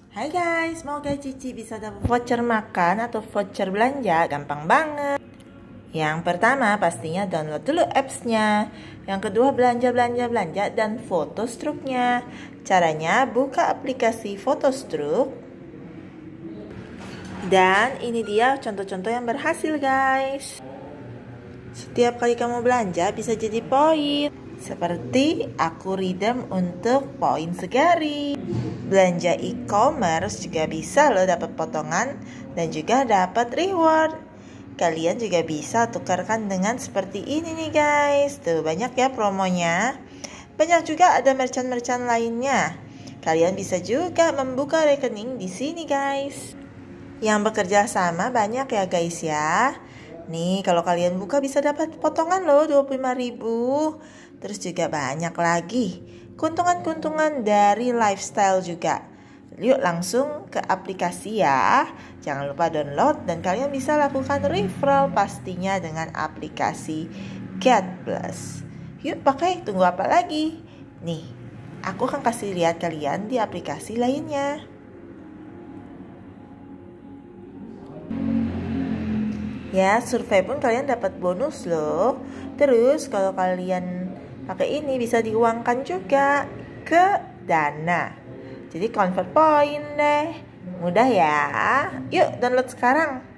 Hai guys, semoga Cici bisa dapat voucher makan atau voucher belanja. Gampang banget. Yang pertama pastinya download dulu apps-nya. Yang kedua belanja dan foto struknya. Caranya buka aplikasi foto struk. Dan ini dia contoh-contoh yang berhasil guys. Setiap kali kamu belanja bisa jadi poin. Seperti aku redeem untuk poin segari. Belanja e-commerce juga bisa loh dapat potongan dan juga dapat reward. Kalian juga bisa tukarkan dengan seperti ini nih guys. Tuh banyak ya promonya. Banyak juga ada merchant-merchant lainnya. Kalian bisa juga membuka rekening di sini guys. Yang bekerja sama banyak ya guys ya. Nih kalau kalian buka bisa dapat potongan loh 25.000. Terus juga banyak lagi keuntungan-keuntungan dari lifestyle juga. Yuk langsung ke aplikasi ya. Jangan lupa download dan kalian bisa lakukan referral pastinya dengan aplikasi Get Plus. Yuk pakai, tunggu apa lagi? Nih, aku akan kasih lihat kalian di aplikasi lainnya. Ya, survei pun kalian dapat bonus loh. Terus kalau kalian pakai ini bisa diuangkan juga ke Dana. Jadi convert point deh. Mudah ya. Yuk download sekarang.